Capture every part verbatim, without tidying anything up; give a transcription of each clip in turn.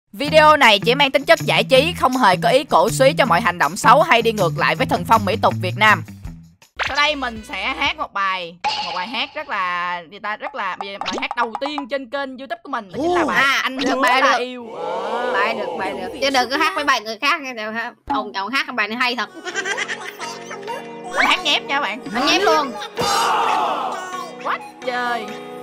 Video này chỉ mang tính chất giải trí, không hề có ý cổ suý cho mọi hành động xấu hay đi ngược lại với thần phong mỹ tục Việt Nam. Sau đây mình sẽ hát một bài một bài hát rất là người ta rất là bài hát đầu tiên trên kênh YouTube của mình, đó chính là bài à, Anh Hứa Là được. Yêu. Ờ. Bài được, bài được. Chứ đừng có hát với bài người khác nghe đều ha. Ông ông hát bài này hay thật. Anh hát nhép nha bạn. Anh nhép luôn. Quá trời.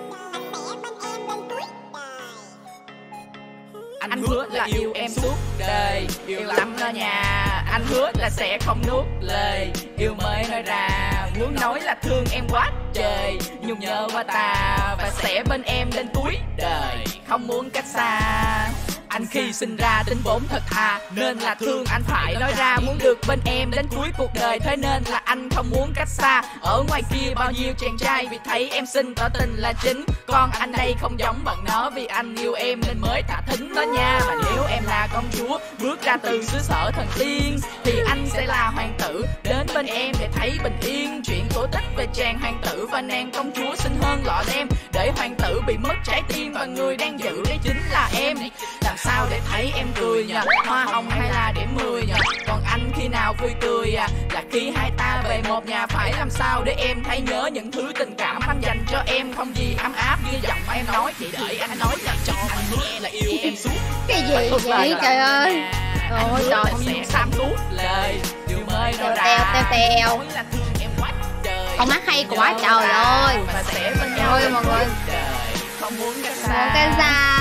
Anh, anh hứa là yêu em suốt đời, yêu lắm đó nha. Anh hứa là sẽ không nuốt lời, yêu mới nói ra. Muốn nói là thương em quá trời, nhung nhớ qua ta. Và sẽ bên em đến cuối đời, không muốn cách xa. Anh khi sinh ra tính vốn thật thà, nên là thương anh phải nói ra. Muốn được bên em đến cuối cuộc đời, thế nên là anh không muốn cách xa. Ở ngoài kia bao nhiêu chàng trai vì thấy em xinh tỏ tình là chính. Còn anh đây không giống bọn nó, vì anh yêu em nên mới thả thính đó nha. Và nếu em là công chúa bước ra từ xứ sở thần tiên, thì anh sẽ là hoàng tử đến bên em để thấy bình yên. Chuyện cổ tích về chàng hoàng tử và nàng công chúa xinh hơn lọ lem, để hoàng tử bị mất trái tim và người đang giữ đấy chính là em. Làm sao để thấy em cười nhờ, hoa hồng hay là điểm mười nhờ. Còn anh khi nào vui tươi à, là khi hai ta về một nhà. Phải làm sao để em thấy nhớ những thứ tình cảm anh dành cho em. Không gì ấm áp như giọng em nói, chỉ đợi anh nói là cho anh nghe là yêu em suốt. Cái gì vậy trời ơi. Ôi trời, không sẽ xăm suốt lời, điều mới đó ra. Teo teo teo. Ông hát hay quá trời ơi. Và sẽ bên nhau ơi mọi người. Không muốn cách xa. Một cái xa.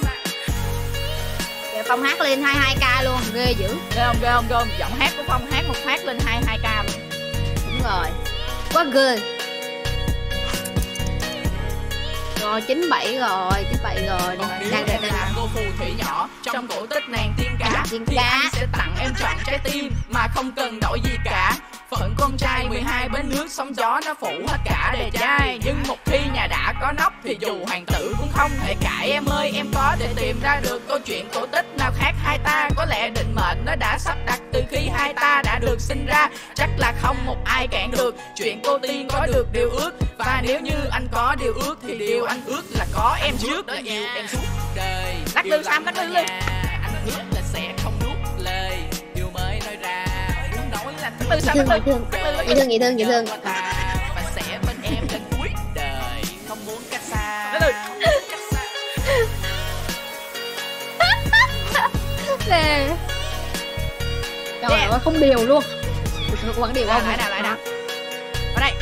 Phong hát lên hai mươi hai k luôn, ghê dữ. Ghê không, ghê không, ghê không? Giọng hát của Phong hát một phát lên hai mươi hai k luôn. Đúng rồi. Quá ghê. Rồi chín mươi bảy rồi, chín mươi bảy rồi. Đang đang là cô phù thủy nhỏ trong cổ tích nàng tiên cá, tiên thì cá. anh sẽ tặng em trọn trái tim mà không cần đổi gì cả. Phận con trai mười hai bến nước sóng gió nó phủ hết cả đề trai. Nhưng một khi nhà đã có nóc thì dù hoàng tử cũng không thể cãi. Em ơi em có để tìm ra được câu chuyện cổ tích nào khác hai ta. Có lẽ định mệnh nó đã sắp đặt từ khi hai ta đã được sinh ra. Chắc là không một ai cản được chuyện cô tiên có được điều ước. Và nếu như anh có điều ước thì điều anh ước là có em trước, đó yêu em suốt đời. Lắc lư Sam, lắc lư luôn. Anh hứa là sẽ không nuốt lời, điều mới nói ra. Muốn nói là Dễ thương, dễ thương, dễ thương, dễ thương, dễ thương. Và sẽ bên em đến cuối đời, không muốn cách xa. Nè. Trời ơi, không điều luôn. Được quảng điều không? Lại nào, lại nào. Ở đây.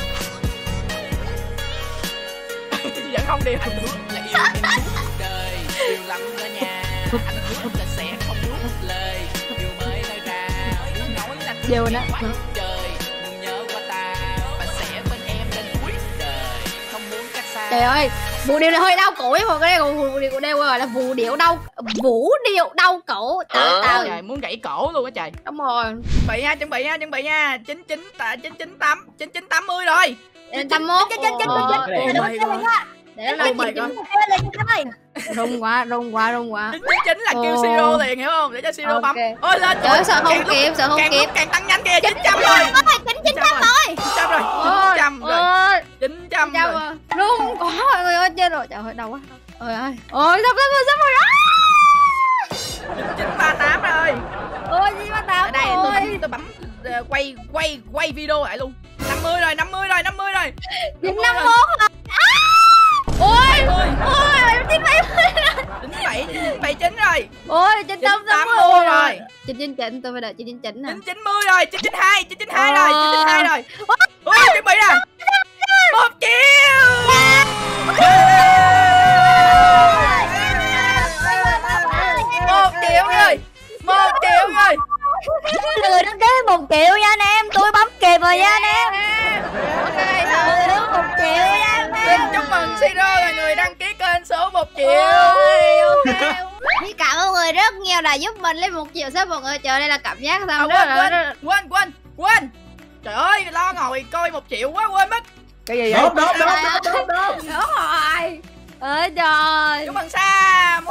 Vẫn không điều. Anh hứa là yêu em suốt đời, yêu lắm đó nha. Anh hứa là sẽ không nuốt lời, điều mới nói ra. Muốn nói là điều đó. Trời, đừng nhớ qua ta. Và sẽ bên em đến cuối đời, không muốn cách xa. Trời ơi, vũ điệu này hơi đau cổ ấy, một cái này vũ điệu đây gọi là vũ điệu đau vũ điệu đau cổ. Trời ơi, trời muốn gãy cổ luôn á trời. Đúng rồi. Chuẩn bị nha, chuẩn bị nha, chuẩn bị nha. chín chín chín chín tám chín chín tám mươi rồi. Tám mốt. Chín chín chín chín. Để nó lên rung quá, rung quá, rung quá. chín chín chín là kêu siro liền hiểu không? Để cho siro bấm. Ôi lên. Trời sợ không kịp, sợ không kịp. Càng tăng nhanh kìa, chín trăm rồi. chín trăm rồi. chín trăm rồi. chín trăm rồi. chín trăm rồi. Rung quá mọi người ơi, chết rồi. Trời ơi đau quá. Ôi ơi. Ôi sắp rồi, sắp rồi đó. chín ba tám rồi. Ôi chín ba tám. Ở đây tôi bấm, tôi bấm quay quay quay video lại luôn. năm mươi rồi, năm mươi rồi, năm mươi rồi. chín năm mốt rồi. Ôi, ôi, chín bảy chín bảy, chín bảy chín rồi. Ôi, chín tám mươi rồi. chín chín chín, tôi phải đợi chín chín chín nè. chín chín mươi rồi, chín chín hai, chín chín hai rồi, chín chín hai rồi. Ôi, chuẩn bị nè. Một triệu. Một triệu rồi. Một triệu rồi. Người đăng ký một triệu nha anh em, tôi bấm kịp rồi nha anh em. Ok, một triệu nha anh em. Xin chúc mừng Siro là người đăng ký kênh số một triệu. Thì cảm ơn người rất nhiều đã giúp mình lên một triệu sắp mọi người. Trời đây là cảm giác sao đó. Quên, quên, quên, quên. Trời ơi, lo ngồi coi một triệu quá quên mất. Cái gì vậy? Đốt, đốt, đốt, đốt, đốt. Đốt rồi. Ơi trời. Chúc mừng Sam.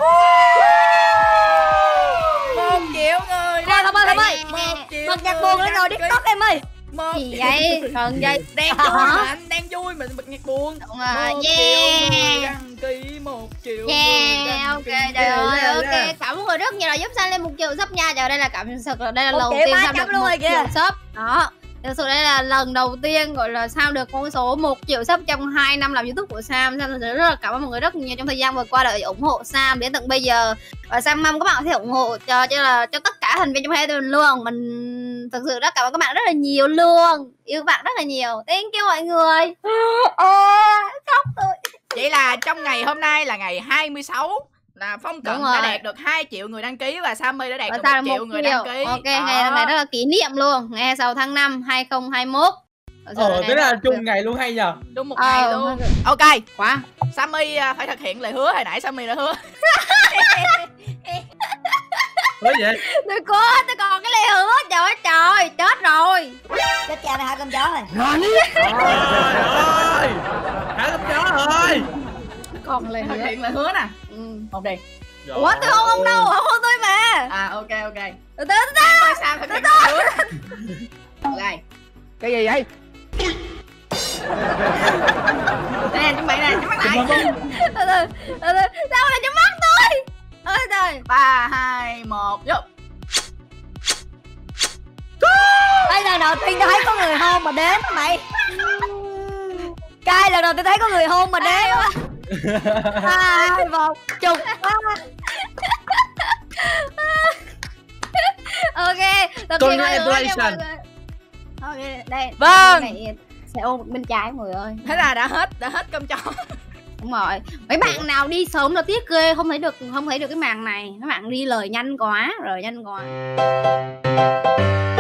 Một triệu người. Thôi thôi ơi, một nhạc buồn lên rồi, TikTok em ơi. Một gì vậy? Còn vậy đang vui mà anh đang vui mà bật nhạc buồn. Một yeah. Triệu người đăng ký, một triệu yeah, ok, trời ơi, ok. Cảm ơn người rất nhiều là giúp San lên một triệu sub nha. Trời, đây là cảm thực là đây là lần đầu tiên San được một triệu sub. Đó. Thực sự đây là lần đầu tiên gọi là Sam được con số một triệu sub trong hai năm làm YouTube của Sam. Sam rất là cảm ơn mọi người rất nhiều trong thời gian vừa qua đã ủng hộ Sam đến tận bây giờ. Và Sam mong các bạn có thể ủng hộ cho cho là cho tất cả thành viên trong hai tuần luôn. Mình thực sự rất cảm ơn các bạn rất là nhiều luôn. Yêu các bạn rất là nhiều. Thank you mọi người. Khóc tôi. Vậy là trong ngày hôm nay là ngày hai mươi sáu là Phong Cận đã đạt được hai triệu người đăng ký và Sammy đã đạt và được một triệu người đăng ký. Ok, đó. Ngày này rất là kỷ niệm luôn. Ngày hai mươi sáu tháng năm hai không hai mốt. Ồ, thế là chung ngày luôn hay nhờ. Chung một ờ, ngày luôn. Ok, quá. Sammy phải thực hiện lời hứa hồi nãy Sammy đã hứa. Hứa vậy? Tôi có, tôi còn cái lời hứa. Trời ơi trời, chết rồi. Chết cha mày hai con chó rồi. Trời ơi, hai con chó rồi. Còn lời thực hiện lời hứa nè. Ừ. Một đi. Ủa tôi không không đâu, không không tôi mà. À ok ok. Từ từ từ từ. Sao thực hiện lời hứa. Ok. Cái gì vậy? Nè chuẩn bị nè, nhắm mắt lại. Từ từ từ từ. Sao lại nhắm mắt tôi? Ôi trời. Ba hai một vô. Đây lần đầu tiên tôi thấy có người hôn mà đếm mày. Cay lần đầu tôi thấy có người hôn mà đếm. Hai một chục. Ok, congratulations. Ok, đây. Vâng. Sẽ ôm bên trái mọi người ơi. Thế là đã hết, đã hết cơm chó. Đúng rồi. Mấy bạn nào đi sớm là tiếc ghê, không thấy được không thấy được cái màn này. Mấy bạn đi lời nhanh quá, rồi nhanh quá.